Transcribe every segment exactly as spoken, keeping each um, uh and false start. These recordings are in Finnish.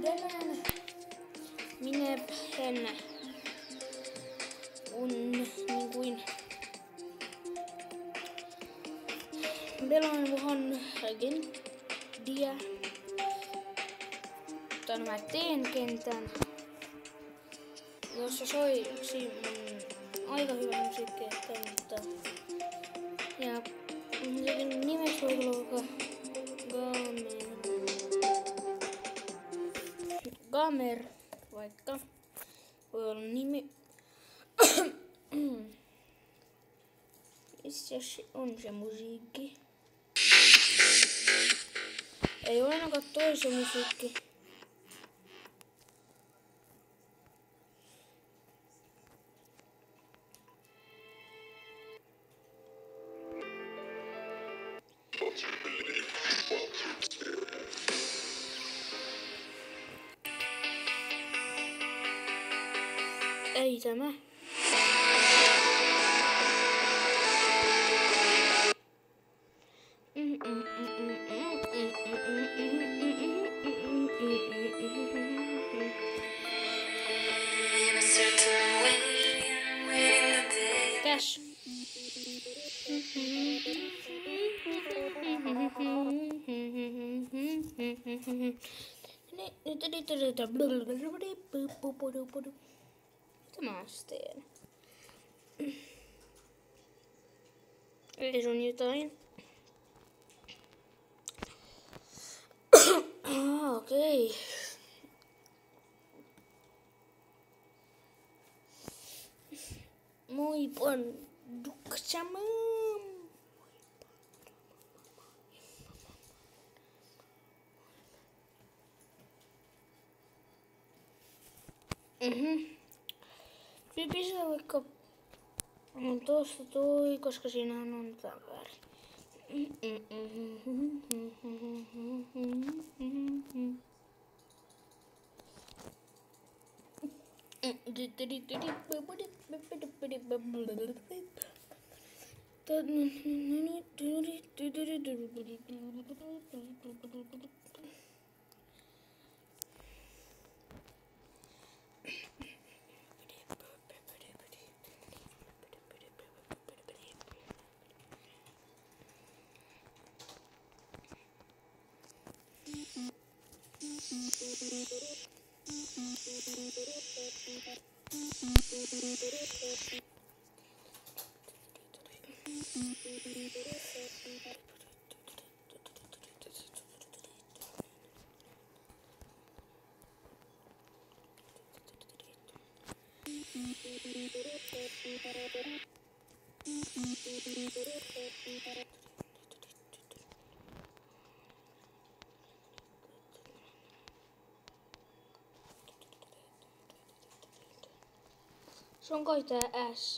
tänään minä en on niin kuin pelaan vähän Gendia. Tai mä teen kentän, jossa soi yksi mun aika hyvä musiikki ehkä, mutta ja sekin nimeksi voi olla Gamer. Gamer vaikka voi olla nimi. Missä se on se musiikki? Ei ole ainakaan toisa musiikki. Ei tämä. Cash. Mitä mä teen? Eli se on jotain. Ah, okei. Okay. Moi pan duksama. Mhm. Pistää vaikka no tosta toi, koska siinähän on tää väri. Se on kai tää S.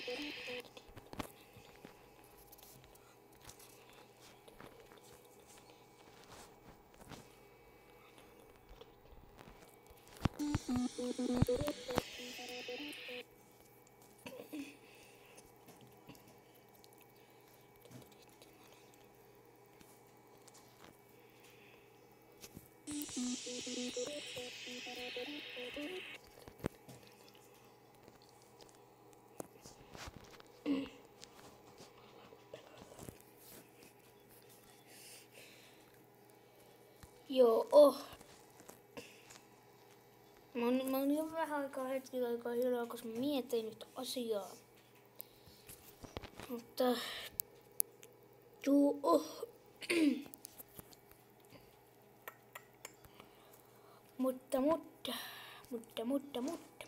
Joo, oh. Mä oon, mä oon jo vähän aikaa hetki aikaa hiljaa, koska mä mietin nyt asiaa. Mutta... Joo, oh. mutta, mutta, mutta, mutta, mutta.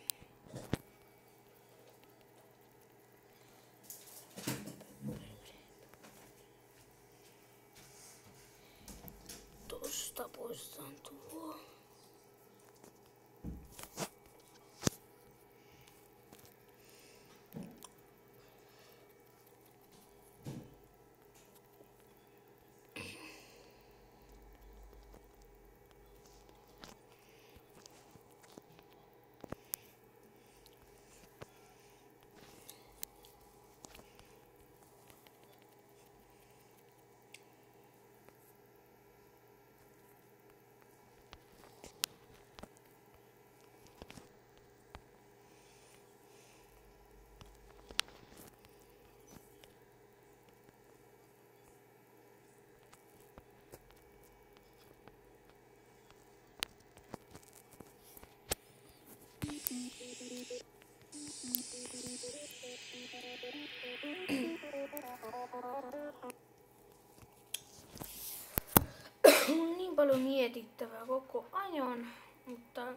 Tosta poistetaan tuo. On niin paljon mietittävää koko ajan, mutta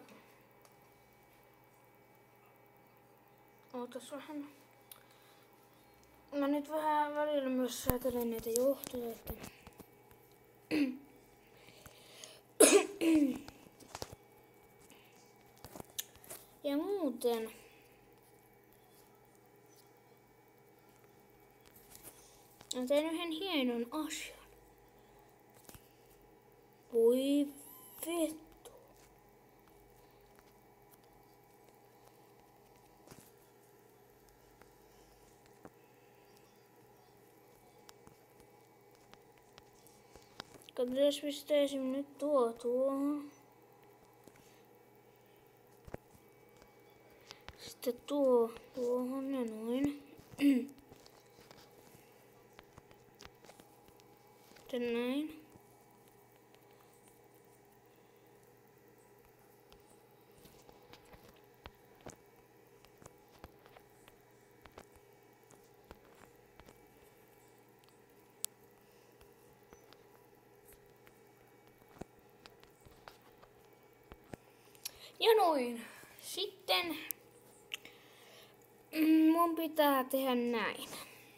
ootas vähän. Mä nyt vähän välillä myös säätelen näitä johtoja, että ja muuten mä tein yhden hienon asian. Voi vittu. Katsotaan, pistää esim. Nyt tuo tuohon. Sitten tuo tuohon ja noin. Sitten näin. Ja noin. Sitten mun pitää tehdä näin.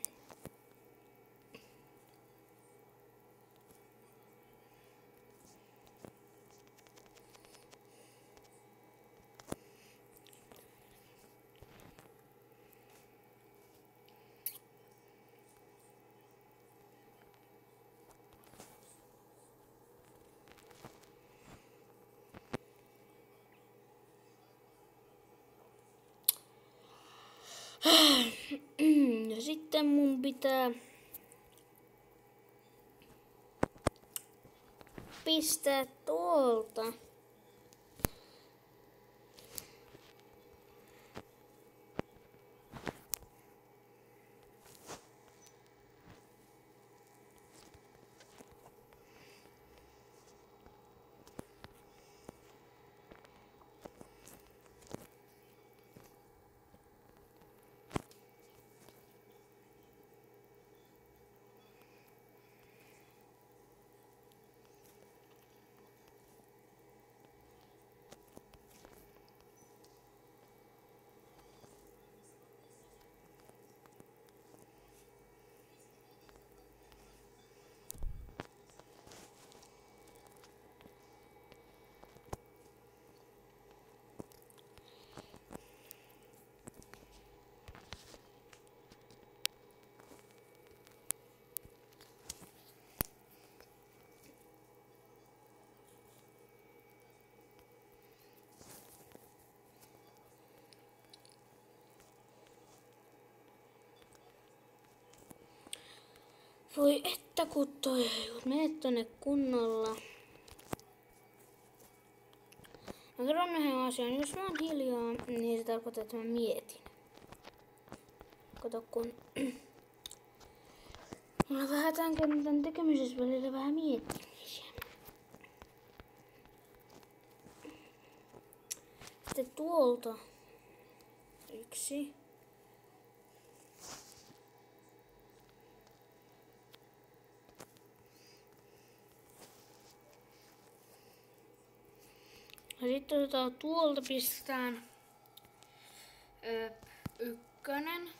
Ja sitten mun pitää pistää tuolta Voi että kun toi, kun menet tonne kunnolla. Mä kerron yhden asian. Jos mä oon hiljaa, niin se tarkoittaa, että mä mietin. Kato kun... Mulla on vähän tämän kentän tekemisessä välillä vähän miettimisiä. Sitten tuolta yksi. Ja sitten otetaan tuolta pistetään ö, ykkönen.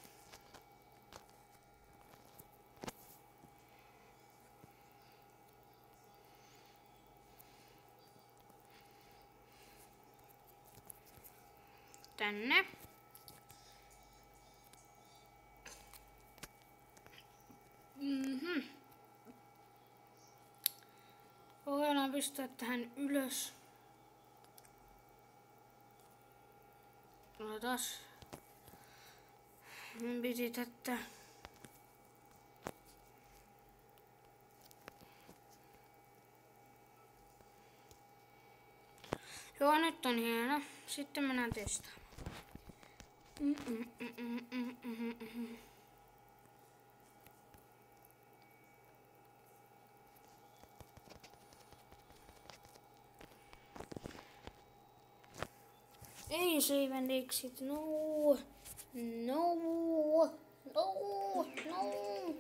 Tänne. Mhm. Voidaan pistää tähän ylös. Otas. Mun piti tätä. Joo, nyt on hieno. Sitten mennään testaamaan. Mm, mm, mm, mm, mm, mm, mm. Ei save and exit. No. No. No. No.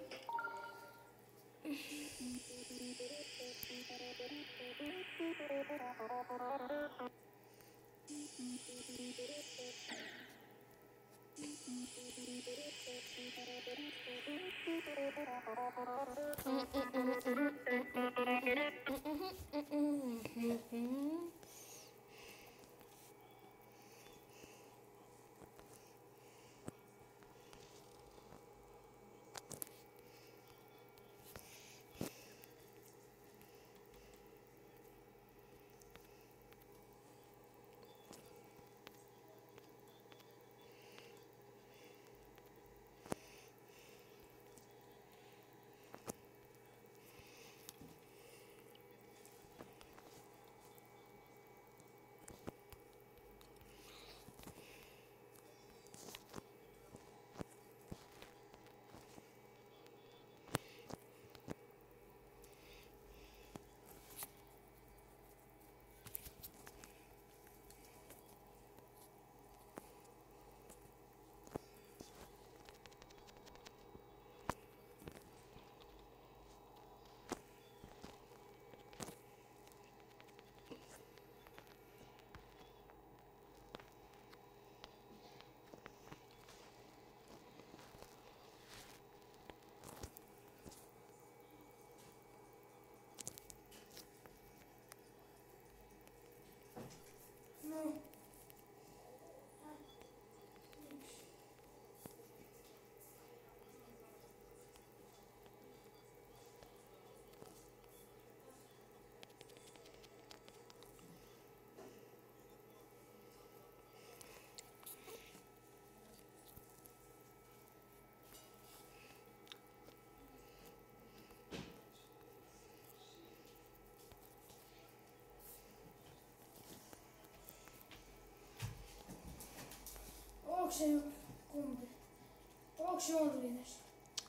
Onko se kumpi? Onko se Onlinessa?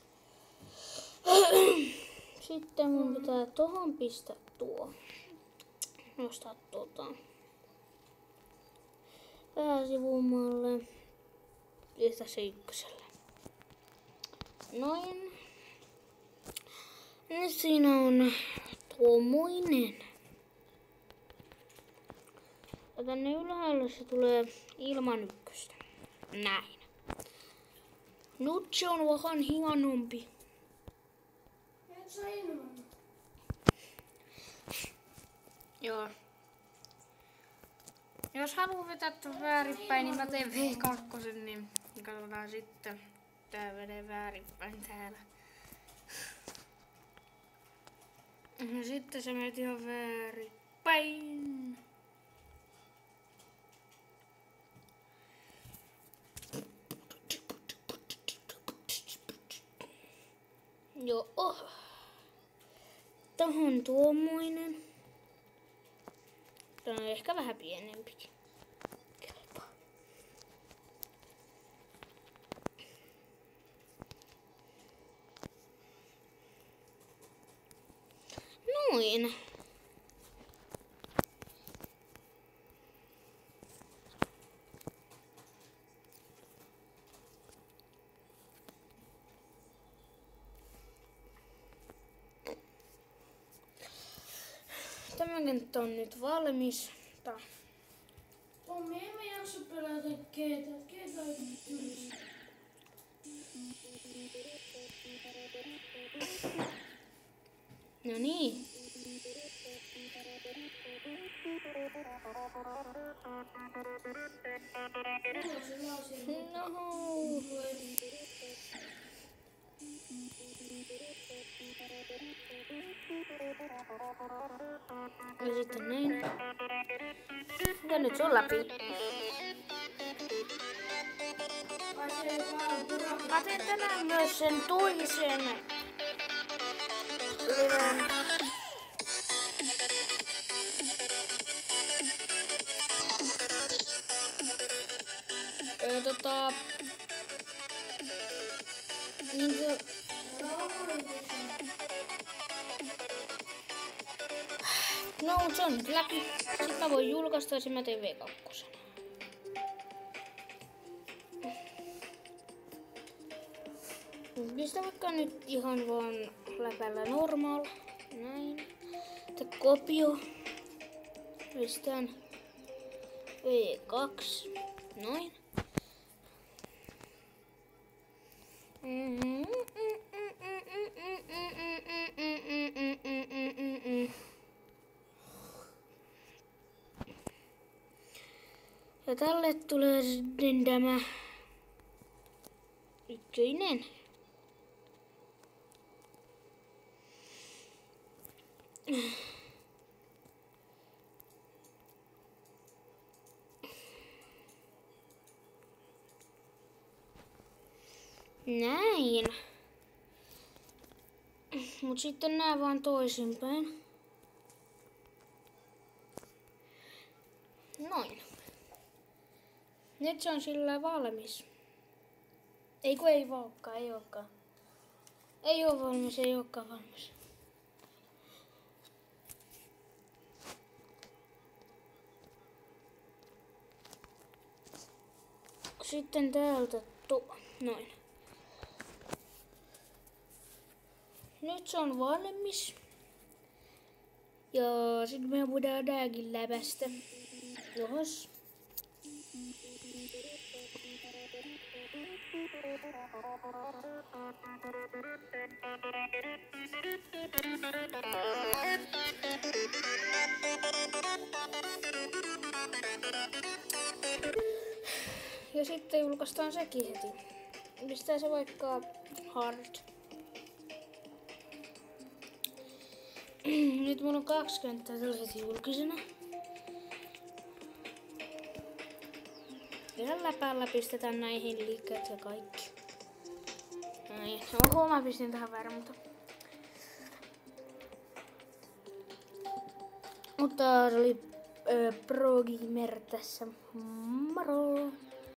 Sitten mun pitää tohon pistää tuo. Nostaa tuota. Pääsivummalle. Pistää se ykköselle. Noin. Nyt siinä on tuommoinen. Ja tänne ylhäällä se tulee ilman ykköstä. Näin. Nyt se on vähän hienompi. Et sä ilman. Joo. Jos haluaa vetää tuon väärinpäin, niin mä teen V kaksi, niin katsotaan sitten. Tää menee väärinpäin täällä. Ja sitten se menee ihan väärinpäin. Joo. Joo. Tohon tuommoinen. Tää on ehkä vähän pienempikin. Kelpaa. Noin. Tämä kenttä on nyt valmis. Pommi, emme jaksa pelata keitä. Keitä on tylsä. No niin. No. Ja sitten näin. Ja nyt se on läpi. Mä teen tänään myös sen toisen liven. Öö, tota... Niinkö... No, mut se on nyt läpi. Sitten mä voin julkaista ja sen mä teen V kaksi. Pistä vaikka nyt ihan vaan läpällä normaal. Näin. Sitten kopio. Pistän V kaksi. Noin. Ja tälle tulee sitten tämä ykkönen. Näin. Mut sitten nää vaan toisinpäin. Noin. Nyt se on sillä valmis. Ei kun ei olekaan, ei olekaan. Ei oo valmis, ei olekaan valmis. Sitten täältä tuo. Noin. Nyt se on valmis. Ja sitten me voidaan tääkin läpästä. Johos. Ja sitten julkaistaan sekin heti. Pistää se vaikka hard. Nyt mulla on kaksikymmentä tällaiset julkisena. Ihan läpällä pistetään näihin liikkeet ja kaikki. Näin. Oho, mä pistin tähän väärän, mutta... Mutta oli äh, Pro Gamer tässä. Moro!